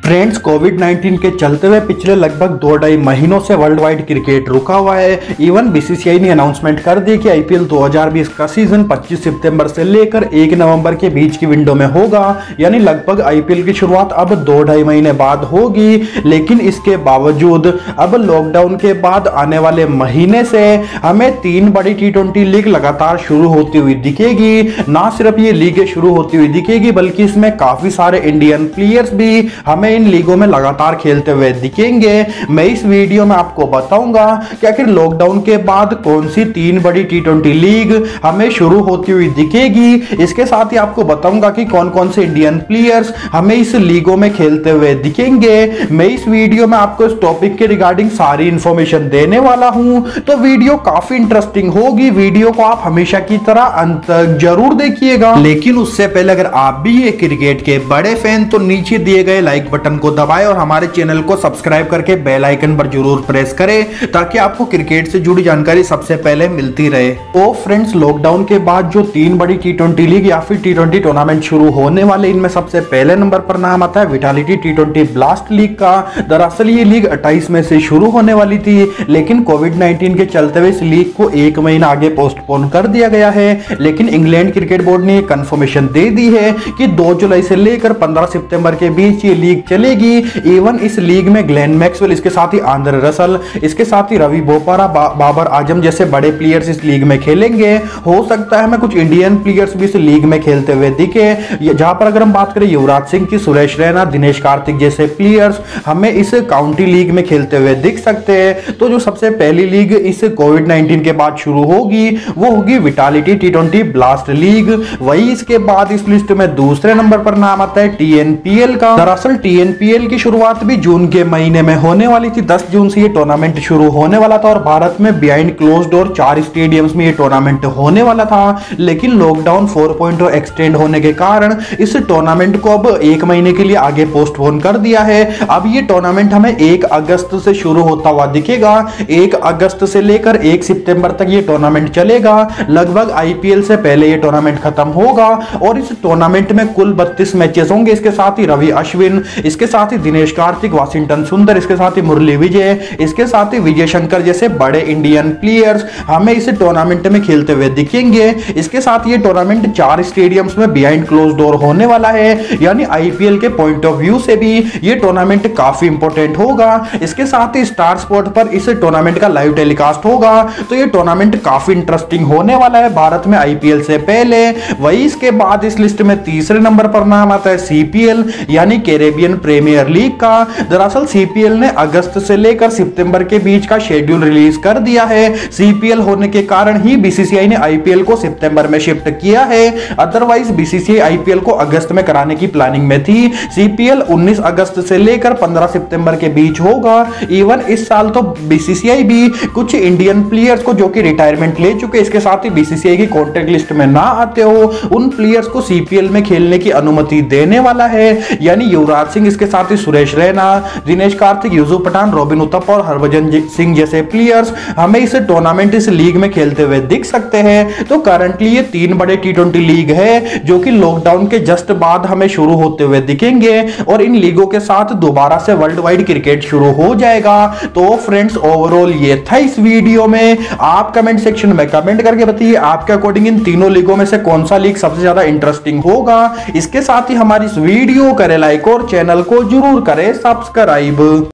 Friends, कोविड-19 के चलते हुए पिछले लगभग 2-2.5 महीनों से वर्ल्ड वाइड क्रिकेट रुका हुआ है। इवन बीसीसीआई ने अनाउंसमेंट कर दी कि आईपीएल 2020 का सीजन 25 सितंबर से लेकर 1 नवंबर के बीच की विंडो में होगा। यानी लगभग आईपीएल की शुरुआत अब 2-2.5 महीने बाद होगी। लेकिन इसके बावजूद अब लॉकडाउन के बाद आने वाले महीने से हमें 3 बड़ी टी20 लीग लगातार शुरू होती हुई दिखेगी। ना सिर्फ ये लीगें शुरू होती हुई दिखेगी, बल्कि इसमें काफी सारे इंडियन प्लेयर्स भी हमें इन लीगों में लगातार खेलते हुए दिखेंगे। मैं इस वीडियो में आपको बताऊंगा कि आखिर लॉकडाउन के बाद कौन सी 3 बड़ी टी20 लीग हमें शुरू होती हुई दिखेगी। इसके साथ ही आपको बताऊंगा कि कौन कौन से इंडियन प्लेयर्स हमें इस लीगों में खेलते हुए दिखेंगे। मैं इस वीडियो में आपको इस टॉपिक के रिगार्डिंग सारी इंफॉर्मेशन देने वाला हूं, तो वीडियो काफी इंटरेस्टिंग होगी। वीडियो को आप हमेशा की तरह अंत तक जरूर देखिएगा। लेकिन उससे पहले अगर आप भी ये क्रिकेट के बड़े फैन तो नीचे दिए गए लाइक बटन को दबाएं और हमारे चैनल को सब्सक्राइब करके बेल आइकन पर जरूर प्रेस करें, ताकि आपको क्रिकेट से जुड़ी जानकारी सबसे पहले मिलती रहे। तो फ्रेंड्स, लॉकडाउन के बाद जो 3 बड़ी टी20 लीग या फिर टी20 टूर्नामेंट शुरू होने वाले, इनमें सबसे पहले नंबर पर नाम आता है विटालिटी टी20 ब्लास्ट लीग का। दरअसल ये लीग 28 में से शुरू होने वाली थी, लेकिन कोविड-19 के चलते हुए इस लीग को 1 महीना आगे पोस्टपोन कर दिया गया है। लेकिन इंग्लैंड क्रिकेट बोर्ड ने कंफर्मेशन दे दी है कि 2 जुलाई से लेकर 15 सितंबर के बीच ये लीग चलेगी। इवन इस लीग में ग्लेन मैक्सवेल, इसके साथ ही आंद्रे रसल, इसके साथ ही रवि बोपारा, बाबर आजम जैसे बड़े प्लेयर्स इस लीग में खेलेंगे। हो सकता है हमें कुछ इंडियन प्लेयर्स भी इस लीग में खेलते हुए दिखे। जहां पर अगर हम बात करें युवराज सिंह की, सुरेश रैना, दिनेश कार्तिक जैसे प्लेयर्स हमें इस काउंटी लीग में खेलते हुए दिख सकते हैं। तो जो सबसे पहली लीग इस कोविड-19 के बाद शुरू होगी वो होगी विटालिटी टी20 ब्लास्ट लीग। वही इसके बाद इस लिस्ट में दूसरे नंबर पर नाम आता है टीएनपीएल का। दरअसल टीएनपीएल की शुरुआत भी जून के महीने में होने वाली थी। 10 जून से ये टूर्नामेंट शुरू होने वाला था और भारत में बिहाइंड क्लोज्ड डोर 4 स्टेडियम्स में ये टूर्नामेंट होने वाला था। लेकिन लॉकडाउन 4.0 एक्सटेंड होने के कारण इस टूर्नामेंट को अब 1 महीने के लिए आगे पोस्टपोन कर दिया है। अब ये टूर्नामेंट हमें 1 अगस्त से शुरू होता हुआ दिखेगा। 1 अगस्त से लेकर 1 सितंबर तक ये टूर्नामेंट चलेगा। लगभग आईपीएल से पहले ये टूर्नामेंट खत्म होगा और इस टूर्नामेंट में कुल 32 मैचेस होंगे। इसके साथ ही रवि अश्विन, इसके साथ ही दिनेश कार्तिक, वाशिंगटन सुंदर, इसके साथ ही मुरली विजय, इसके साथ ही विजय शंकर जैसे बड़े इंडियन प्लेयर्स हमें इस टूर्नामेंट में खेलते हुए दिखेंगे। इसके साथ ये टूर्नामेंट 4 स्टेडियम्स में बिहाइंड क्लोज डोर होने वाला है। यानी आईपीएल के पॉइंट ऑफ व्यू से भी ये टूर्नामेंट काफी इंपॉर्टेंट होगा। इसके साथ ही स्टार स्पोर्ट पर इस टूर्नामेंट का लाइव टेलीकास्ट होगा। तो ये टूर्नामेंट काफी इंटरेस्टिंग होने वाला है भारत में आईपीएल से पहले। वही इसके बाद इस लिस्ट में तीसरे नंबर पर नाम आता है सीपीएल यानी कैरेबियन प्रीमियर लीग का। दरअसल सीपीएल ने अगस्त से लेकर सितंबर के बीच का शेड्यूल रिलीज कर दिया है। सीपीएल होने के कारण ही बीसीसीआई ने आईपीएल को सितंबर में शिफ्ट किया है। अदरवाइज बीसीसीआई आईपीएल को अगस्त में कराने की प्लानिंग में थी। सीपीएल 19 अगस्त से लेकर 15 सितंबर के बीच होगा। इवन इस साल तो बीसीसीआई भी कुछ इंडियन प्लेयर्स को जो कि रिटायरमेंट ले चुके, इसके साथ ही बीसीसीआई की कॉन्ट्रैक्ट लिस्ट में ना आते हो, उन प्लेयर्स को सीपीएल में खेलने की अनुमति देने वाला है। यानी युवराज सिंह, इसके साथ ही सुरेश रैना, दिनेश कार्तिक, यूसुफ पठान, रॉबिन उथप्पा और हरभजन सिंह जैसे प्लेयर्स हमें इस टूर्नामेंट, इस लीग में खेलते हुए दिख सकते हैं। तो करंटली ये 3 बड़े टी20 लीग है जो कि लॉकडाउन के जस्ट बाद हमें शुरू होते हुए दिखेंगे और इन लीगों के साथ दोबारा से वर्ल्ड वाइड क्रिकेट शुरू हो जाएगा। तो फ्रेंड्स, ओवरऑल ये था इस वीडियो में। आप कमेंट सेक्शन में कमेंट करके बताइए आपके अकॉर्डिंग इन तीनों लीगों में से कौन सा लीग सबसे ज्यादा इंटरेस्टिंग होगा। इसके साथ ही हमारी इस वीडियो करें लाइक और चैनल को जरूर करें सब्सक्राइब।